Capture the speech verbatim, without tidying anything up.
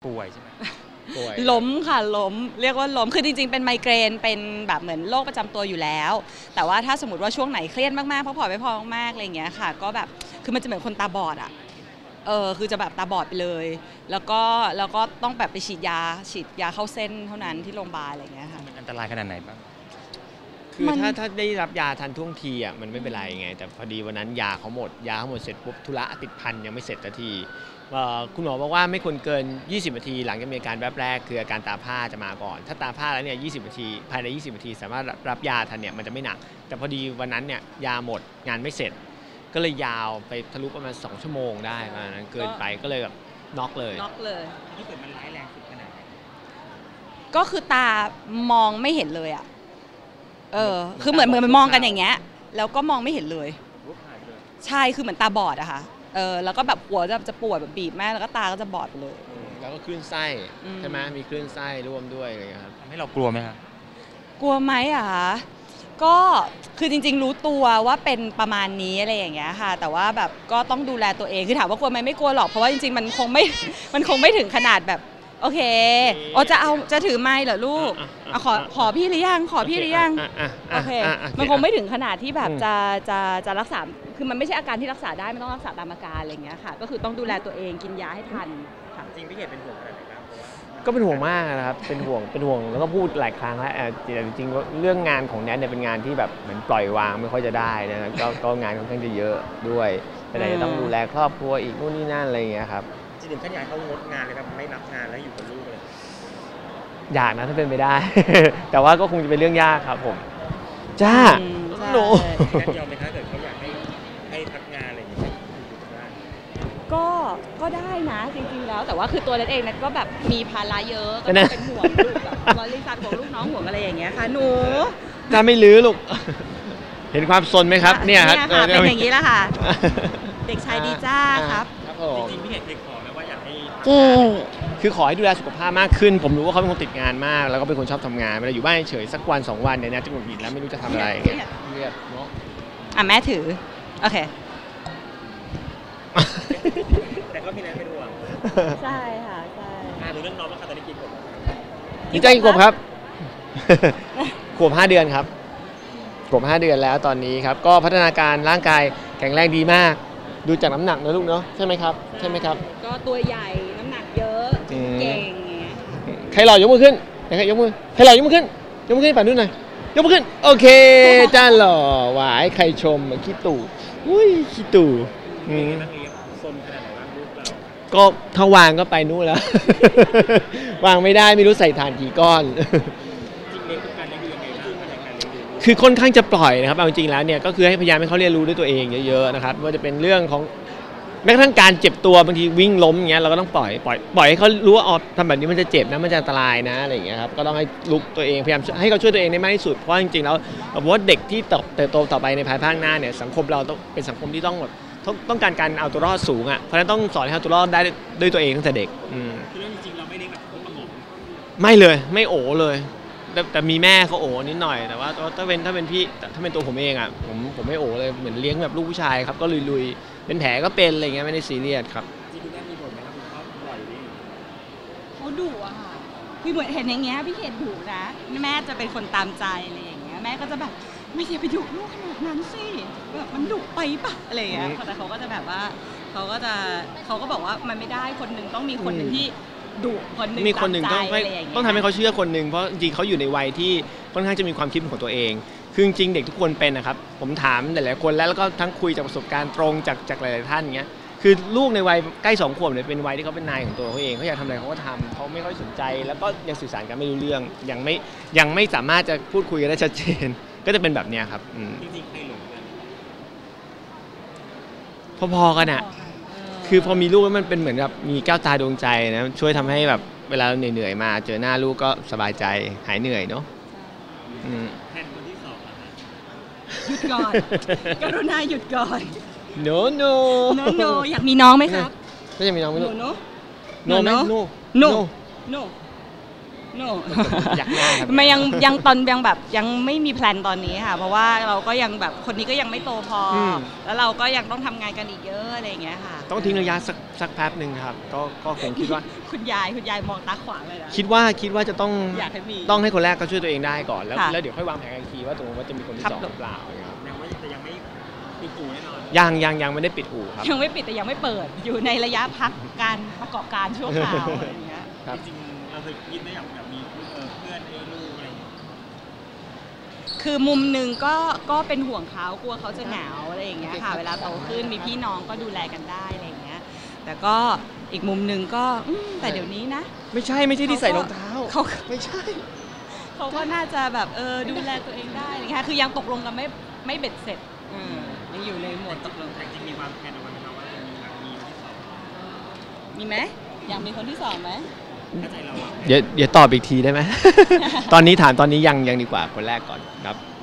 ป่วยใช่ไหมล้มค่ะล้มเรียกว่าล้มคือจริงๆเป็นไมเกรนเป็นแบบเหมือนโรคประจำตัวอยู่แล้วแต่ว่าถ้าสมมติว่าช่วงไหนเครียดมากๆพักผ่อนไม่พอมากๆอะไรอย่างเงี้ยค่ะก็แบบคือมันจะเหมือนคนตาบอดอ่ะเออคือจะแบบตาบอดไปเลยแล้วก็แล้วก็ต้องแบบไปฉีดยาฉีดยาเข้าเส้นเท่านั้นที่โรงพยาบาลอะไรอย่างเงี้ยค่ะมันอันตรายขนาดไหนบ้างคือถ้าถ้าได้รับยาทันท่วงทีอ่ะมันไม่เป็นไรไงแต่พอดีวันนั้นยาเขาหมดยาเขาหมดเสร็จปุ๊บธุระติดพันยังไม่เสร็จสักทีคุณหมอบอกว่าไม่ควรเกินยี่สิบนาทีหลังจากมีอาการแวบแรกคืออาการตาผ้าจะมาก่อนถ้าตาผ้าแล้วเนี่ยยี่สิบนาทีภายในยี่สิบนาทีสามารถรับยาทันเนี่ยมันจะไม่หนักแต่พอดีวันนั้นเนี่ยยาหมดงานไม่เสร็จก็เลยยาวไปทะลุประมาณสองชั่วโมงได้ประมาณนั้นเกินไปก็เลยแบบน็อกเลยน็อกเลยถ้าเกิดมันร้ายแรงสุดขนาดไหนก็คือตามองไม่เห็นเลยอ่ะเออคือเหมือนเหมือนมันมองกันอย่างเงี้ยแล้วก็มองไม่เห็นเลยใช่คือเหมือนตาบอดอะค่ะเออแล้วก็แบบหัวจะจะปวดแบบบีบแม่แล้วก็ตาก็จะบอดไปเลยแล้วก็คลื่นไส้ใช่ไหมมีคลื่นไส้ร่วมด้วยอะไรครับทำให้เรากลัวไหมครับกลัวไหมอะคะก็คือจริงๆรู้ตัวว่าเป็นประมาณนี้อะไรอย่างเงี้ยค่ะแต่ว่าแบบก็ต้องดูแลตัวเองคือถามว่ากลัวไหมไม่กลัวหรอกเพราะว่าจริงๆมันคงไม่มันคงไม่ถึงขนาดแบบโอเคโอจะเอาจะถือไม้เหรอลูกขอขอพี่หรือยังขอพี่หรือยังโอเคมันคงไม่ถึงขนาดที่แบบจะจะจะรักษาคือมันไม่ใช่อาการที่รักษาได้ไม่ต้องรักษาตามอาการอะไรอย่างเงี้ยค่ะก็คือต้องดูแลตัวเองกินยาให้ทันจริงพี่เกดเป็นห่วงอะไรบ้างก็เป็นห่วงมากนะครับเป็นห่วงเป็นห่วงแล้วก็พูดหลายครั้งแล้วแต่จริงๆเรื่องงานของแนทเนี่ยเป็นงานที่แบบเหมือนปล่อยวางไม่ค่อยจะได้นะก็ก็งานค่อนข้างจะเยอะด้วยแต่ไหนจะต้องดูแลครอบครัวอีกนู่นนี่นั่นอะไรอย่างเงี้ยครับจริงๆขั้นใหญ่เขางดงานเลยครับไม่รับงานแล้วอยู่กับลูกเลยอยากนะถ้าเป็นไปได้ แต่ว่าก็คงจะเป็นเรื่องยากครับผมจ้าหนูยอมไหมถ้าเกิดเขาอยากให้ให้พักงานอะไรอย่างเงี้ยก็ก็ได้นะจริงๆแล้วแต่ว่าคือตัวนัทเองนัทก็แบบมีภาระเยอะก็เป็นห่วงลูกแบบบริษัทของลูกน้องห่วงอะไรอย่างเงี้ยค่ะหนูถ้าไม่ลื้อลูกเห็นความซนไหมครับเนี่ยครับเป็นอย่างนี้แล้วค่ะเด็กชายดีจ้าครับจริงๆพี่เห็นเคยขอไหมว่าอยากให้คือขอให้ดูแลสุขภาพมากขึ้นผมรู้ว่าเขาเป็นคนติดงานมากแล้วก็เป็นคนชอบทำงานเวลาอยู่บ้านเฉยสักวันสองวันเนี่ยนะจะหงุดหงิดแล้วไม่รู้จะทำอะไรเงี้ยเรียบเนาะอ่ะแม่ถือโอเคแต่ก็มีแรงเป็นห่วงใช่ค่ะใช่อ่าดูเรื่องน้องว่าตอนนี้กี่ขวบนี่ใจกี่ขวบครับขวบห้าเดือนครับขวบห้าเดือนแล้วตอนนี้ครับก็พัฒนาการร่างกายแข็งแรงดีมากดูจากน้ำหนักนะลูกเนาะใช่ไหมครับใช่ไหมครับก็ตัวใหญ่น้ำหนักเยอะเก่งใครหล่อยกมือขึ้นใครยกมือใครหล่อยกมือขึ้นยกมือขึ้นป่านนู้นหน่อยยกมือขึ้นโอเคจ้าหล่อหวายใครชมขี้ตู่อุ้ยขี้ตู่ก็ถ้าวางก็ไปนู่นแล้ววางไม่ได้ไม่รู้ใส่ถ่านกี่ก้อนคือค่อนข้างจะปล่อยนะครับเอาจริงแล้วเนี่ยก็คือให้พยายามให้เขาเรียนรู้ด้วยตัวเองเยอะๆนะครับว่าจะเป็นเรื่องของแม้กระทั่งการเจ็บตัวบางทีวิ่งล้มอย่างเงี้ยเราก็ต้องปล่อยปล่อยปล่อยให้เขารู้ว่าอ๋อทำแบบนี้มันจะเจ็บนะมันจะอันตรายนะอะไรอย่างเงี้ยครับก็ต้องให้ลุกตัวเองพยายามให้เขาช่วยตัวเองได้มากที่สุดเพราะจริงๆแล้วผมว่าเด็กที่เติบโตต่อไปในภายภาคหน้าเนี่ยสังคมเราต้องเป็นสังคมที่ต้องแบบต้องการการเอาตัวรอดสูงอ่ะเพราะฉะนั้นต้องสอนให้เอาตัวรอดได้ด้วยตัวเองตั้งแต่เด็กคือเรื่องจริงๆเราไม่ได้แบบประงมไม่เลยไม่โอเลยแต่มีแม่เขาโอนิดหน่อยแต่ว่าถ้าเป็นถ้าเป็นพี่ถ้าเป็นตัวผมเองอ่ะผมผมไม่โอเลยเหมือนเลี้ยงแบบลูกผู้ชายครับก็ลุยๆเป็นแผลก็เป็นอะไรเงี้ยไม่ได้ซีเรียสครับจริงๆแม่มีบ่นไหมครับคุณพ่อปล่อยดิเขาดุอะค่ะพี่เหมือนเห็นอย่างเงี้ยพี่เห็นดุนะแม่จะเป็นคนตามใจอะไรอย่างเงี้ยแม่ก็จะแบบไม่อย่าไปดุลูกขนาดนั้นสิแบบมันดุไปปะอะไรอย่างเงี้ยแต่เขาก็จะแบบว่าเขาก็จะเขาก็บอกว่ามันไม่ได้คนหนึ่งต้องมีคนหนึ่งที่ดุคนหนึ่งมีคนหนึ่งต้องต้องทำให้เขาเชื่อคนหนึ่งเพราะจริงๆเขาอยู่ในวัยที่ค่อนข้างจะมีความคิดของตัวเองคือจริงๆเด็กทุกคนเป็นนะครับผมถามหลายๆคนแล้วแล้วก็ทั้งคุยจากประสบการณ์ตรงจากจากหลายๆท่านเงี้ยคือลูกในวัยใกล้สองขวบเนี่ยเป็นวัยที่เขาเป็นนายของตัวเขาเองเขาอยากทำอะไรเขาก็ทำเขาไม่ค่อยสนใจแล้วก็ยังสื่อสารกันไม่รู้เรื่องยังไม่ยังไม่สามารถจะพูดคุยกันได้ชัดเจนก็จะเป็นแบบนี้ครับจริงๆใครหลงกันพอๆกันอ่ะคือพอมีลูกแล้วมันเป็นเหมือนกับมีแก้วตาดวงใจนะช่วยทำให้แบบเวลาเหนื่อยๆมาเจอหน้าลูกก็สบายใจหายเหนื่อยเนาะแทนคนที่สองหยุดก่อนกรุณาหยุดก่อน no no no no อยากมีน้องไหมครับก็อยากมีน้องไหมลูก no no no no no no โนอยากหน้าครับไม่ยังยังตอนยังแบบยังไม่มีแพลนตอนนี้ค่ะเพราะว่าเราก็ยังแบบคนนี้ก็ยังไม่โตพออมแล้วเราก็ยังต้องทำงานกันอีกเยอะอะไรอย่างเงี้ยค่ะต้องทิ้งระยะสักสักแป๊บหนึ่งครับก็ก็คงคิดว่าคุณยายคุณยายมองตาขวางเลยนะคิดว่าคิดว่าจะต้องอยากให้มีต้องให้คนแรกก็ช่วยตัวเองได้ก่อนแล้วค่ะแล้วเดี๋ยวค่อยวางแผนกันอีกทีว่าตรงว่าจะมีคนที่ครับสองหรือเปล่าอย่างเงี้ยครับยังไม่แต่ยังไม่ปิดอู่แน่นอนยังยังยังไม่ได้ปิดอู่ครับยังไม่ปิดแต่ยังไม่เปิดอยู่ในระยะพักการประกอบการชั่วคราวอะไรอย่างเงี้ยครับจริงๆเราเคยคิดได้อยากแบบมีเอ่อเพื่อนให้ลูกอะไรอย่างเงี้ยคือมุมหนึ่งก็ก็เป็นห่วงเขากลัวเขาจะเหงาอะไรอย่างเงี้ยค่ะ เวลาโตขึ้นมีพี่น้องก็ดูแลกันได้อะไรอย่างเงี้ย แต่ก็อีกมุมหนึ่งก็อืมแต่เดี๋ยวนี้นะไม่ใช่ไม่ใช่ที่ใส่รองเท้าเขาไม่ใช่เขาก็น่าจะแบบเออดูแลตัวเองได้อะไรเงี้ยคือยังตกลงกันไม่ไม่เบ็ดเสร็จอืมยังอยู่ในโหมดตกลงแต่จริงๆมีวางแผนเอาไว้ไหมครับว่าจะมีแบบมีที่สองมีไหมอยากมีคนที่สองไหมถ้าใจเราอะเดี๋ยวเดี๋ยวตอบอีกทีได้ไหม ตอนนี้ถามตอนนี้ยังยังดีกว่าคนแรกก่อนครับ